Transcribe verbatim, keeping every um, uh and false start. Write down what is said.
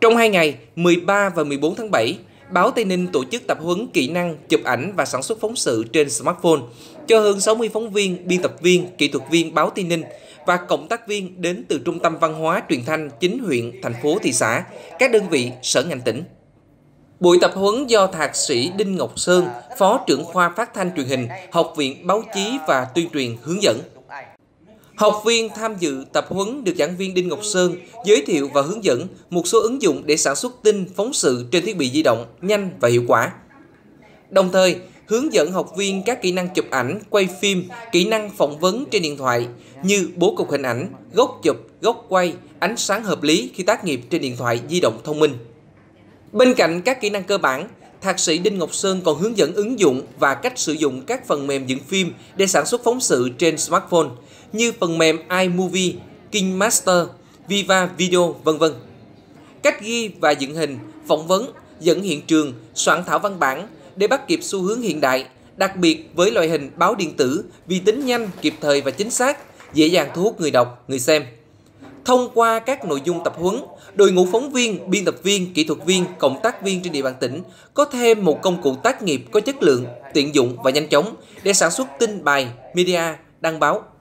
Trong hai ngày mười ba và mười bốn tháng bảy, báo Tây Ninh tổ chức tập huấn kỹ năng chụp ảnh và sản xuất phóng sự trên smartphone cho hơn sáu mươi phóng viên, biên tập viên, kỹ thuật viên báo Tây Ninh và cộng tác viên đến từ Trung tâm Văn hóa Truyền thanh chín huyện, thành phố, thị xã, các đơn vị, sở ngành tỉnh. Buổi tập huấn do Thạc sĩ Đinh Ngọc Sơn, Phó trưởng khoa Phát thanh Truyền hình, Học viện Báo chí và Tuyên truyền hướng dẫn. Học viên tham dự tập huấn được giảng viên Đinh Ngọc Sơn giới thiệu và hướng dẫn một số ứng dụng để sản xuất tin, phóng sự trên thiết bị di động nhanh và hiệu quả. Đồng thời, hướng dẫn học viên các kỹ năng chụp ảnh, quay phim, kỹ năng phỏng vấn trên điện thoại như bố cục hình ảnh, góc chụp, góc quay, ánh sáng hợp lý khi tác nghiệp trên điện thoại di động thông minh. Bên cạnh các kỹ năng cơ bản, Thạc sĩ Đinh Ngọc Sơn còn hướng dẫn ứng dụng và cách sử dụng các phần mềm dựng phim để sản xuất phóng sự trên smartphone như phần mềm iMovie, KineMaster, Viva Video, vân vân. Cách ghi và dựng hình, phỏng vấn, dẫn hiện trường, soạn thảo văn bản để bắt kịp xu hướng hiện đại, đặc biệt với loại hình báo điện tử vì tính nhanh, kịp thời và chính xác, dễ dàng thu hút người đọc, người xem. Thông qua các nội dung tập huấn, đội ngũ phóng viên, biên tập viên, kỹ thuật viên, cộng tác viên trên địa bàn tỉnh có thêm một công cụ tác nghiệp có chất lượng, tiện dụng và nhanh chóng để sản xuất tin bài, media, đăng báo,